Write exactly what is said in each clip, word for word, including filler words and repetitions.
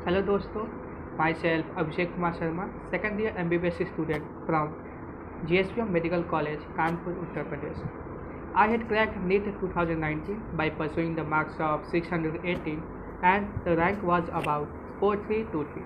Hello दोस्तों, myself Abhishek Kumar Sharma, second year M B B S student from G S P M Medical College, Kanpur, Uttar Pradesh. I had cracked NEET twenty nineteen by pursuing the marks of six hundred eighteen and the rank was about four three two three.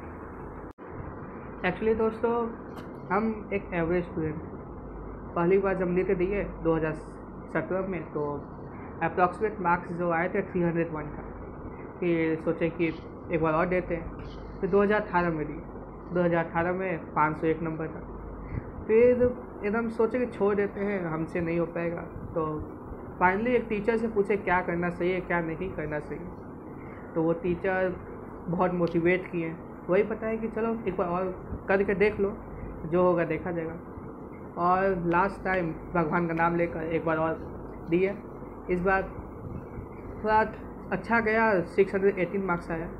Actually दोस्तों, हम एक average student पहली बार जब NEET दिए दो हज़ार सत्रह में तो अप्रॉक्सीमेट मार्क्स जो आए थे तीन सौ एक का। फिर सोचे कि एक बार और देते हैं, फिर दो हज़ार अठारह में दिए। दो हज़ार अठारह में पाँच सौ एक नंबर था। फिर एकदम सोचे कि छोड़ देते हैं, हमसे नहीं हो पाएगा। तो फाइनली एक टीचर से पूछे क्या करना सही है, क्या नहीं करना सही है। तो वो टीचर बहुत मोटिवेट किए, वही बताया कि चलो एक बार और करके देख लो, जो होगा देखा जाएगा। और लास्ट टाइम भगवान का नाम लेकर एक बार और दिया। इस बार थोड़ा अच्छा गया, छह सौ अठारह मार्क्स आया।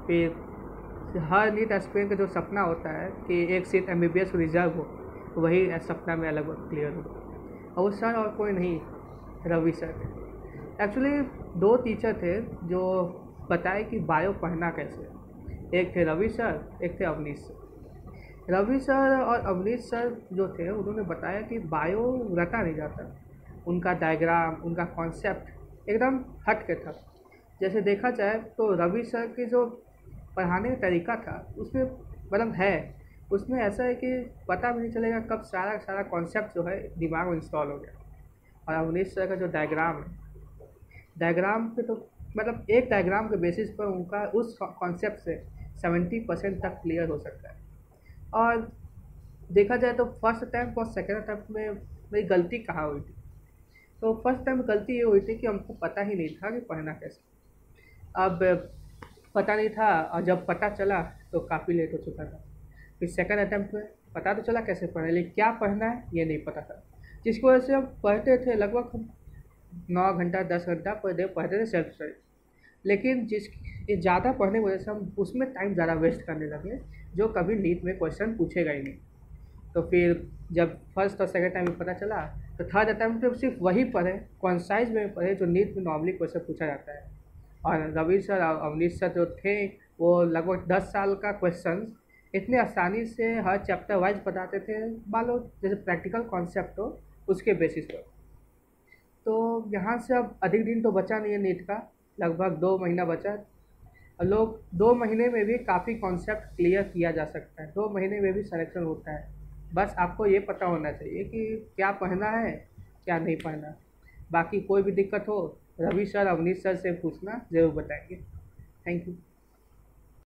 फिर हर नीट एस्पिरेंट का जो सपना होता है कि एक seat M B B S reserve हो, वही सपना में अलग क्लियर हो। और वो सर और कोई नहीं, रवि सर थे। एक्चुअली दो टीचर थे जो बताए कि बायो पढ़ना कैसे। एक थे रवि सर, एक थे अवनीश सर। रवि सर और अवनीश सर जो थे उन्होंने बताया कि बायो रटा नहीं जाता। उनका डायग्राम, उनका कॉन्सेप्ट एकदम हट के था। जैसे देखा जाए तो रवि सर के जो पढ़ाने का तरीका था उसमें मतलब है, उसमें ऐसा है कि पता भी नहीं चलेगा कब सारा सारा कॉन्सेप्ट जो है दिमाग में इंस्टॉल हो गया। और अवनीश सर का जो डायग्राम है, डायग्राम पे तो मतलब एक डायग्राम के बेसिस पर उनका उस कॉन्सेप्ट से सेवेंटी परसेंट तक क्लियर हो सकता है। और देखा जाए तो फर्स्ट अटैम्प्ट और सेकेंड अटैम्प्ट में मेरी गलती कहाँ हुई थी। तो फर्स्ट टाइम गलती ये हुई थी कि हमको पता ही नहीं था कि पढ़ना कैसे। अब पता नहीं था और जब पता चला तो काफ़ी लेट हो चुका था। फिर सेकंड अटैम्प्ट में पता तो चला कैसे पढ़ना, लेकिन क्या पढ़ना है ये नहीं पता था। जिसकी वजह से हम पढ़ते थे, लगभग हम नौ घंटा दस घंटा पर डे पढ़ते थे सेल्फ स्टडी। लेकिन जिस ज़्यादा पढ़ने की वजह से हम उसमें टाइम ज़्यादा वेस्ट करने लगे, जो कभी नीट में क्वेश्चन पूछेगा ही नहीं। तो फिर जब फर्स्ट और सेकंड टाइम में पता चला तो थर्ड अटैम्प्ट में सिर्फ वही पढ़े, कॉन्साइज में पढ़े जो नीट में नॉर्मली क्वेश्चन पूछा जाता है। और रवि सर और अवनीश सर जो थे वो लगभग दस साल का क्वेश्चन इतने आसानी से हर चैप्टर वाइज बताते थे, मान लो जैसे प्रैक्टिकल कॉन्सेप्ट हो उसके बेसिस पर। तो यहाँ से अब अधिक दिन तो बचा नहीं है नीट का, लगभग दो महीना बचा। और लोग दो महीने में भी काफ़ी कॉन्सेप्ट क्लियर किया जा सकता है, दो महीने में भी सिलेक्शन होता है। बस आपको ये पता होना चाहिए कि क्या पढ़ना है क्या नहीं पढ़ना। बाकी कोई भी दिक्कत हो रवि सर अवनीश सर से पूछना, ज़रूर बताएंगे। Thank you.